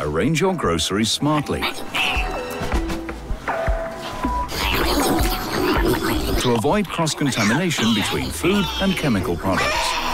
Arrange your groceries smartly to avoid cross-contamination between food and chemical products.